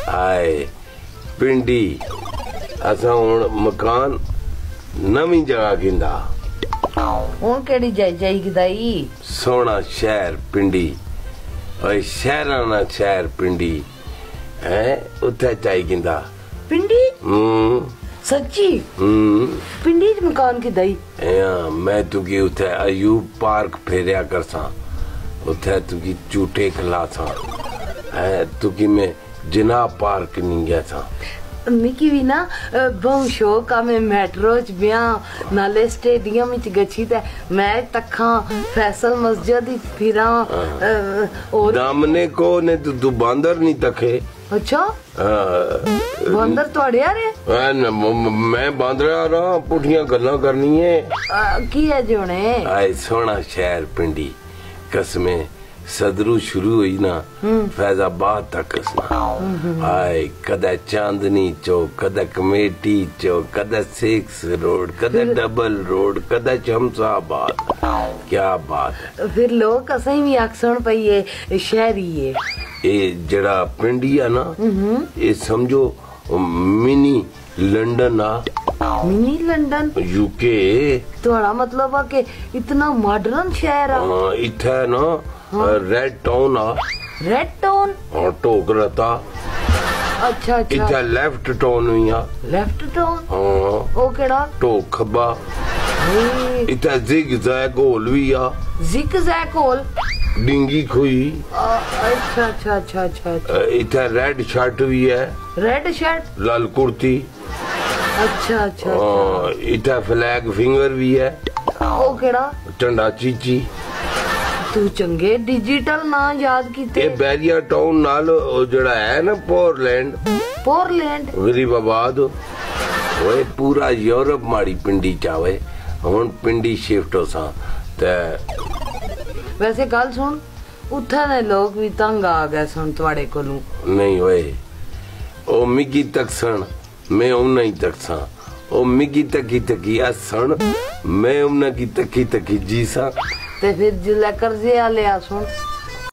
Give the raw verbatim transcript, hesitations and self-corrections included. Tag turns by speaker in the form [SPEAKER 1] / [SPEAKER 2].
[SPEAKER 1] आए पिंडी असा हुण मकान नवी जगह गिंदा
[SPEAKER 2] हुण केड़ी जाई जाई गिदाई
[SPEAKER 1] सोना शहर पिंडी ओए शहरा ना शहर पिंडी है उथे चाई गिंदा
[SPEAKER 2] पिंडी
[SPEAKER 1] हम्म
[SPEAKER 2] सच्ची
[SPEAKER 1] हम्म
[SPEAKER 2] पिंडी च मकान गिदाई
[SPEAKER 1] या मैं तुकी उथे अयूब पार्क फेरिया करसा उथे तुकी चूटे खिलासा है तुकी में जिना पार्क नहीं गया था
[SPEAKER 2] मिकी भी ना बहुत शौक आ मैं मेट्रो च ब्याह नाले स्टेडियम च गच्छी ते मैच तक्खा फैसल मस्जिद फिरा और
[SPEAKER 1] दामने को ने तू तू बांदर नहीं तखे
[SPEAKER 2] अच्छा बांदर तोड़े आ रे
[SPEAKER 1] मैं बांदर आ रहा पुठियां गल्लां करनी है
[SPEAKER 2] की है जोने
[SPEAKER 1] आए सोना शहर पिंडी कसमें सदरू शुरू हुई ना फैजाबाद तक आए कदा चांदनी चौक कदा कमेटी चौक कदा सिक्स रोड कदा डबल रोड कदा शमशाबाद क्या बात है
[SPEAKER 2] फिर लोग असें भी आखसन पई ये शहरी है
[SPEAKER 1] ये जड़ा पिंडी है ना ये समझो मिनी लंदन आ
[SPEAKER 2] मिनी लंदन
[SPEAKER 1] यूके
[SPEAKER 2] थोड़ा मतलब है कि इतना मॉडर्न शहर है
[SPEAKER 1] इथे ना रेड टाउन आ
[SPEAKER 2] रेड टाउन
[SPEAKER 1] और टोक रहता
[SPEAKER 2] अच्छा अच्छा
[SPEAKER 1] इथे लेफ्ट टाउन हुई आ
[SPEAKER 2] लेफ्ट टाउन
[SPEAKER 1] हाँ
[SPEAKER 2] ओ केड़ा
[SPEAKER 1] टोक खब्बा इथे जिग जैग होल भी आ
[SPEAKER 2] जिग जैग होल
[SPEAKER 1] डिंगी खुई
[SPEAKER 2] अच्छा अच्छा अच्छा अच्छा
[SPEAKER 1] इथे रेड शर्ट भी है
[SPEAKER 2] रेड शर्ट
[SPEAKER 1] लाल कुर्ती
[SPEAKER 2] अच्छा अच्छा
[SPEAKER 1] इथे फ्लैग फिंगर भी है
[SPEAKER 2] ओ केड़ा
[SPEAKER 1] झंडा चीची
[SPEAKER 2] तू चंगे डिजिटल ना याद कीते
[SPEAKER 1] ये बैरिया टाउन नाल जड़ा है ना पोरलैंड
[SPEAKER 2] पोरलैंड
[SPEAKER 1] गरीबाबाद ओए पूरा यूरोप माड़ी पिंडी चावे हुन पिंडी शिफ्ट होसा ते
[SPEAKER 2] वैसे गल सुन उथे ने लोग भी तंग आ गए सन तुम्हारे कोलू
[SPEAKER 1] नहीं ओए ओ मिगी तकसन मैं उन्ना ही तकसा ओ मिगी तकी तकी असन मैं उन्ना की तकी तकी जीसा
[SPEAKER 2] ते फिर जिले कर्जे आ लिया सुन